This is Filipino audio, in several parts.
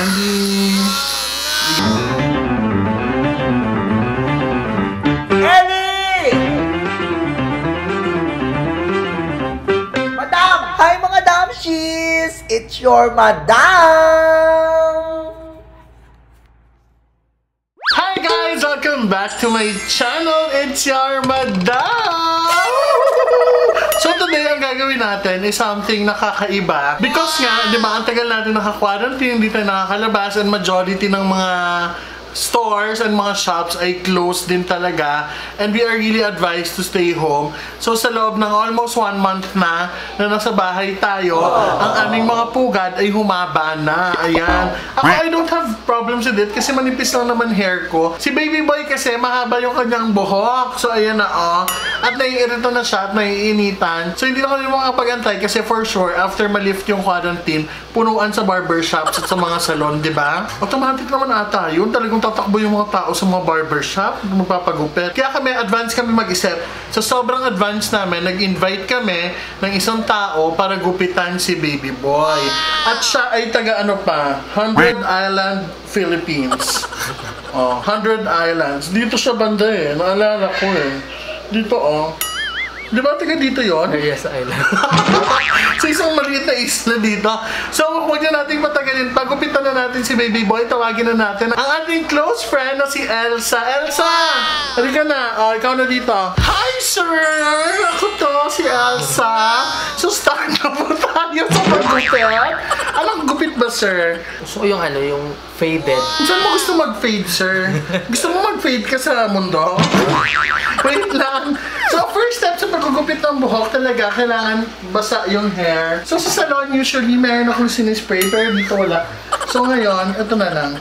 Andy! Ellie! Madam! Hi mga damshies! It's your madam! Hi guys! Welcome back to my channel! It's your madam! So today, ang gagawin natin is something nakakaiba. Because nga, di ba, ang tagal natin naka-quarantine, hindi tayo nakakalabas, and majority ng mga stores and mga shops ay closed din talaga, and we are really advised to stay home. So sa loob ng almost 1 month na nasa bahay tayo, ang aming mga pugad ay humaba na. Ayan. Ako, I don't have problems with it kasi manipis lang naman hair ko. Si baby boy kasi mahaba yung kanyang buhok. So ayan na at naiirita na siya at naiinitan. So hindi na kami makapag-antay kasi for sure after malift yung quarantine, punuan sa barbershops at sa mga salon, di ba? Automatic naman ata yun. Talagang tatakbo yung mga tao sa mga barbershop, magpapagupit. Kaya kami, advance kami mag-isip. So sobrang advance namin, nag-invite kami ng isang tao para gupitan si baby boy. At siya ay taga 100 Island, Philippines. 100 Islands. Dito siya banda naalala ko Dito di ba taga dito yon? Yes, Island. So isang maliit na isla dito. So huwag na natin patagalin. Pagupitan na natin si baby boy. Tawagin na natin ang ating close friend na si Elsa. Elsa! Halika na. Ikaw na dito. Hi sir! Ako to, si Elsa. So start na po tayo sa pagupit. Anong gupit ba sir? Gusto ko yung yung faded. Saan mo gusto mag-fade sir? Gusto mo mag-fade ka sa mundo? Wait lang. So first step sa pagugupit ng buhok talaga, kailangan basa yung hair. So sa salon, usually meron akong sinispray, pero dito wala. So ngayon, ito na lang.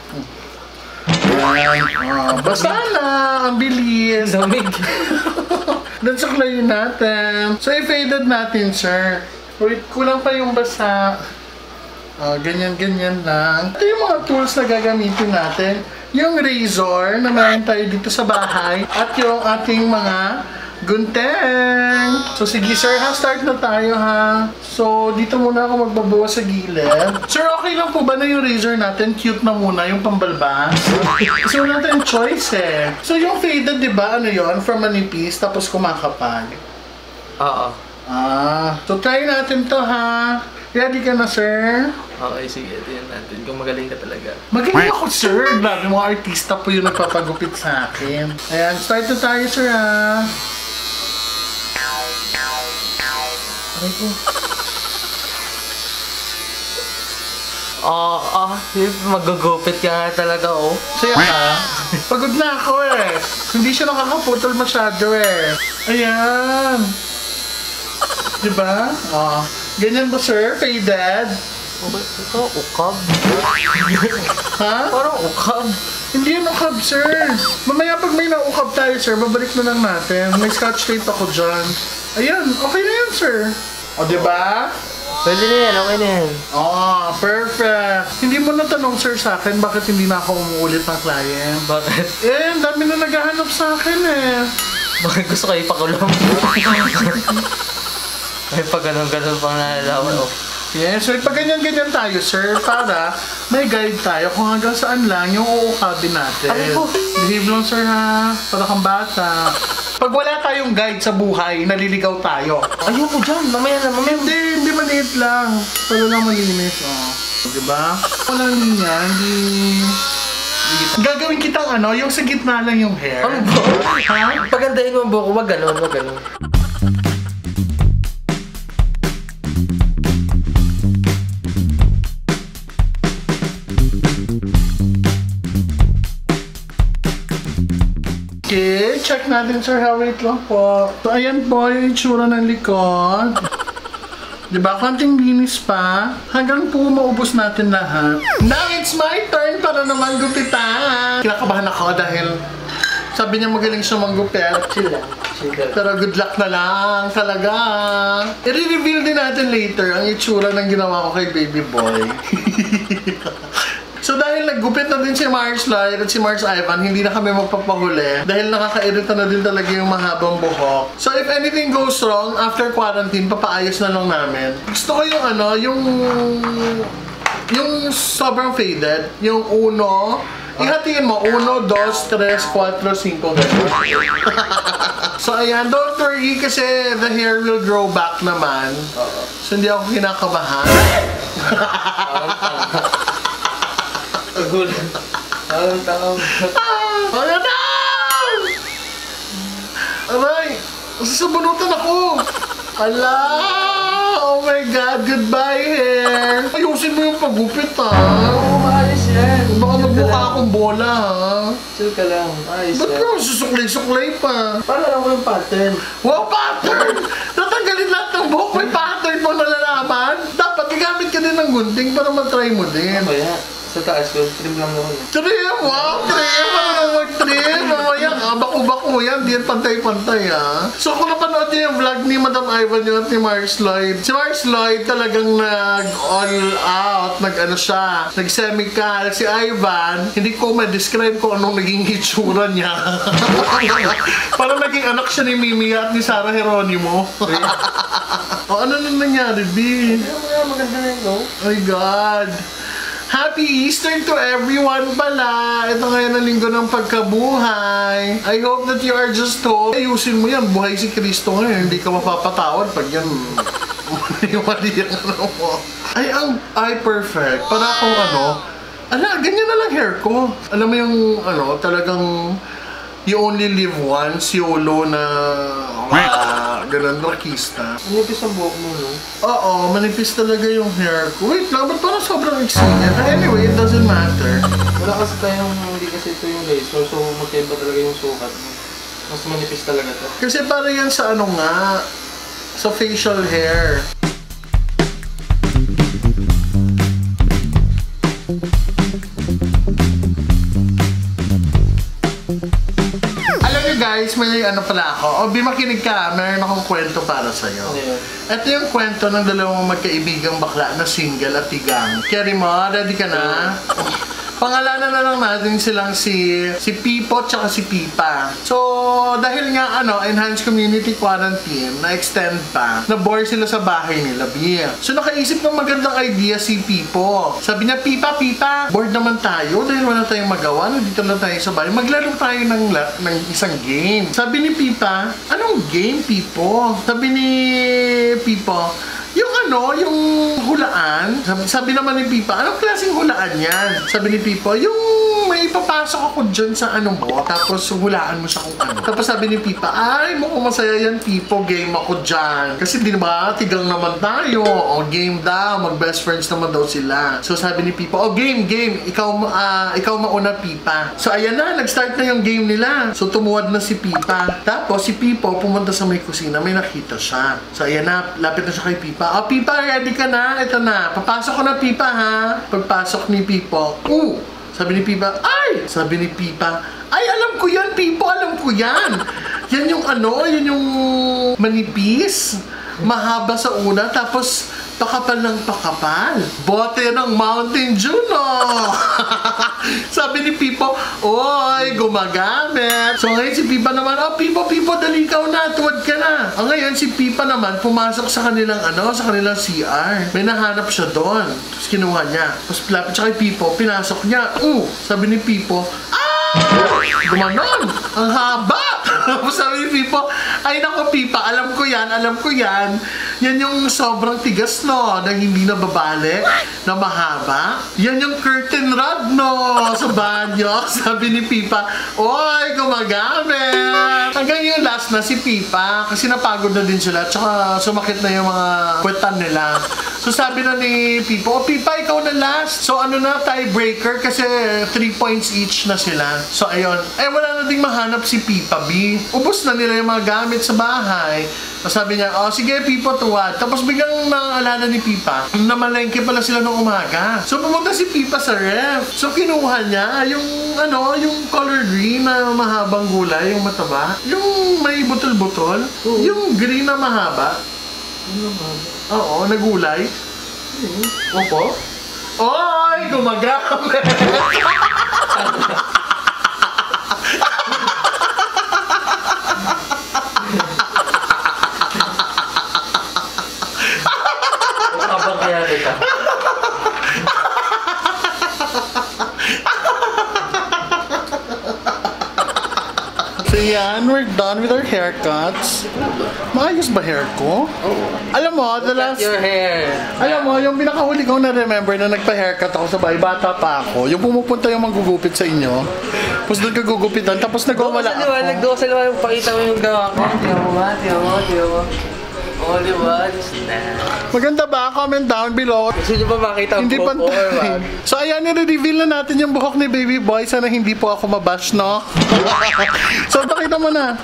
Basa na! Ang bilis! Damig. Then suklayin natin. So i-faded natin, sir. Wait, kulang pa yung basa. Ganyan-ganyan lang. Ito yung mga tools na gagamitin natin. Yung razor na meron tayo dito sa bahay. At yung ating mga gunteng! So sige sir start na tayo So dito muna ako magbabawas sa gilid. Sir, okay lang po ba na yung razor natin cute na muna, yung pambalbas? Kasi wala tayong choice So yung faded, di ba, yon? From manipis, tapos kumakapag. Oo. So try natin to Ready ka na sir? Okay, sige, tingnan natin kung magaling ka talaga. Magaling ako sir! Grabe, mga artista po yung nagpapagupit sa akin. Ayan, start na tayo sir Aray ko. Magugupit ka nga talaga, Saya ka? Pagod na ako Hindi siya nakakaputol masyado Ayan. Diba? Ganyan ba sir? Faded? Ito, ukab. Parang ukab. Hindi yun ukab sir. Mamaya pag may naukab tayo sir, babalik na lang natin. May scotch tape ako dyan. Ayan, okay na yan sir. Diba? Pwede na yan, okay na yan. Perfect. Hindi mo natanong sir sa akin bakit hindi na ako umuulit ng client. Bakit? Ang dami na naghahanap sa akin Bakit gusto kayo ipakulong? Ay, pag ganun-ganun pang nalalaman Yes, so pag ganyan-ganyan tayo sir, para may guide tayo kung hanggang saan lang yung uukabin natin. Behave lang sir para kang bata. Pag wala tayong guide sa buhay, naliligaw tayo. Ayoko dyan, mamaya. Hindi maliit lang. Pero lang malinis, Diba? Wala niya, hindi... Gagawin kitang yung sa gitna lang yung hair. Ang buhok? Pagandahin mo ang buhok, wag ganun. Okay, check natin sir, wait lang po. So ayan po yung itsura ng likod. Diba, konting linis pa. Hanggang po maubos natin lahat. Now it's my turn para naman gupitan. Kinakabahan ako dahil sabi niya magaling siya manggupit. Chill lang. Pero good luck na lang talaga. I-reveal din natin later ang itsura ng ginawa ko kay baby boy. So dahil naggupit na din si Mars Lloyd at si Mars Ivan, hindi na kami magpapahuli dahil nakakairita na din talaga yung mahabang buhok. So if anything goes wrong after quarantine, papaayos na lang namin. Gusto ko yung Yung sobrang faded, yung uno, ihatiin mo, 1, 2, 3, 4, 5, So ayan, don't worry kasi the hair will grow back naman. So hindi ako kinakabahan. Nagulat. Ang tao. Ano na? Aray, sasabunutan ako. Ala! Oh my God, goodbye hair. Ayusin mo yung pagupit ha. Oo, maayos yan. Baka magmukha akong bola ha. Chill ka lang. Ayos Ba't yan. mo susuklay-suklay pa? Para lang ko yung pattern. Wow, pattern! Natanggalin lahat ng buhok. May pattern mo nalalaman. Dapat gagamit ka din ng gunting para matry mo din. Kaya, sa taas ko, trim lang naman. Trim! Wow! Trim! Ano naman trim? Mamaya ka, bako-bako yan. Di yan pantay-pantay ha. So kung napanood niyo yung vlog ni Madam Ivan yun at ni Mars Lloyd, si Mars Lloyd talagang nag-all out, nag-ano siya, nag-semical. Si Ivan, hindi ko ma-describe kung anong naging itsura niya. Parang naging anak siya ni Mimi at ni Sarah Geronimo. O ano na nangyari, B? Maganda na yun, no? Oh my God. Happy Easter to everyone pala! Ito ngayon ang linggo ng pagkabuhay. I hope that you are just home. Ayusin mo yan. Buhay si Kristo ngayon. Hindi ka mapapatawad pag yan. Mali ang ano mo. Ay, perfect. Para akong ganyan na lang hair ko. Alam mo yung, talagang you only live once, YOLO na ganun, rakista. Manipis ang buhok mo, no? Oo, manipis talaga yung hair ko. Wait lang, ba't parang sobrang iksi niya? Anyway, it doesn't matter. Wala kasi tayong, hindi kasi ito yung laser, so magkaiba talaga yung sukat mo. Mas manipis talaga to. Kasi para yan sa sa facial hair. Guys, may pala ako. O, makinig ka, meron akong kwento para sa'yo. Ito yung kwento ng dalawang magkaibigang bakla na single at tigang. Carry mo, ready ka na? Pangalanan na lang natin silang si Pipo at si Pipa. So, dahil nga enhanced community quarantine, na-extend pa, na-bore sila sa bahay nila, Bia. So, nakaisip ng magandang idea si Pipo. Sabi niya, Pipa, bored naman tayo dahil wala tayong magawa. Nandito na tayo sa bahay. Maglaro tayo ng isang game. Sabi ni Pipa, anong game, Pipo? Sabi ni Pipo, yung hulaan. Sabi naman ni Pipa, anong klaseng hulaan yan? Sabi ni Pipa, yung may ipapasok ako dyan sa mo, tapos hulaan mo siya kung ano. Tapos sabi ni Pipa, ay, mukhang masaya yan, Pipo, game ako dyan. Kasi di ba, tigang naman tayo. O, game daw, mag-best friends naman daw sila. So sabi ni Pipa, game. Ikaw mauna, Pipa. So ayan na, nag-start na yung game nila. So tumuwad na si Pipa. Tapos si Pipo pumunta sa may kusina, may nakita siya. So ayan na, lapit na siya kay Pipa. Pipa, ready ka na? Ito na. Papasok ko na, Pipa, ha? Pagpasok ni Pipo, sabi ni Pipa, ay! Sabi ni Pipa, ay, alam ko yan, Pipo, alam ko yan. Yan yung yan yung manipis, mahaba sa una, tapos pakapal ng pakapal. Bote ng Mountain Dew, no? Sabi ni Pipo, oy, gumagamit. So ngayon si Pipa naman, Pipo, dali ikaw na, tuwad ka na. Ngayon si Pipa naman, pumasok sa kanilang sa kanilang CR. May nahanap siya doon. Tapos kinuha niya. Tapos lapit siya kay Pipo, pinasok niya. Sabi ni Pipo, gumanon! Ang haba! Sabi ni Pipo, ay nako Pipa, alam ko yan. Yan yung sobrang tigas, no, na hindi na babalik, na mahaba. Yan yung curtain rod, no, sa banyo. Sabi ni Pipa, oy, gumagamit! Hanggang yung last na si Pipa, kasi napagod na din sila, tsaka sumakit na yung mga kwetan nila. So sabi na ni Pipo, Pipa, ikaw na last. So tiebreaker, kasi 3 points each na sila. So ayun, wala na ding mahanap si Pipa, B. Ubus na nila yung mga gamit sa bahay. Sabi niya, sige Pipo, tuwad. Tapos biglang naalala ni Pipa, namalengke pala sila nung umaga. So pumunta si Pipa sa ref. So kinuha niya yung color green na mahabang gulay, yung mataba. Yung may butol-butol. Yung green na mahaba. Oo, na gulay. Opo? Oy, gumagamit! Habang kaya kita. So yan, we're done with our haircuts. Maayos ba hair ko? Alam mo, the last... Your hair. Alam mo, yung pinakahuli kong na-remember na nagpa-haircut ako sa bahay, bata pa ako. Yung pumupunta yung manggugupit sa inyo. Tapos doon ka gugupitan, tapos nagwawala ako. Doon sa liwanag, pakita mo yung gawa ko. Tiyo mo. Oh, di ba? Maganda ba? Comment down below. Gusto nyo ba makita ang Hindi buhok ko or pantay. what? So ayan, nire-reveal na natin yung buhok ni Baby Boy. Sana hindi po ako mabash, no? So pakita mo na.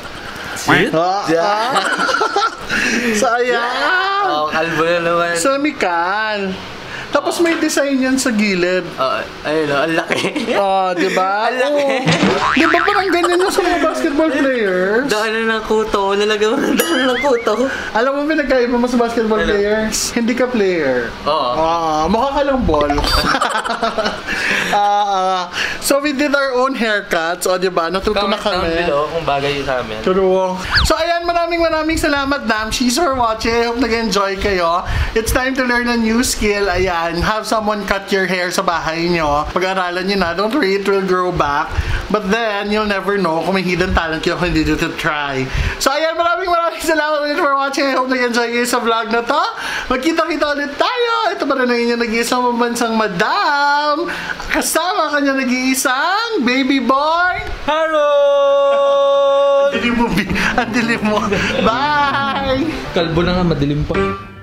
So ayan. Oh, kalbo na naman. So Mikal. Tapos may design yan sa gilid. Ayun, ang laki. Oh, di ba? Ang laki. Di ba parang ganyan yung sa mga basketball players? Daanan ng kuto. Nalagyan mo ng daanan ng kuto. Alam mo, pinagkaiba mo sa basketball players? Hindi ka player. Oo. Mukha ka lang ball. So we did our own haircuts. O, di ba? Natuto na Comment down kami. below kung bagay yun sa amin. True. So ayan, maraming salamat, Damshies, for watching. I hope nag-enjoy kayo. It's time to learn a new skill. Ayan, have someone cut your hair sa bahay nyo. Pag-aralan nyo na. Don't worry, it will grow back. But then, you'll never know kung may hidden talent kayo kung hindi nyo to try. So ayan, maraming salamat ulit for watching. I hope nag-enjoy kayo sa vlog na to. Magkita-kita ulit tayo. Ito pa rin ang inyong nag-iisang mabansang madam. Kasama kanya nag-iisang baby boy. Harold! Ang dilim mo. Bye! Kalbo na nga, madilim pa.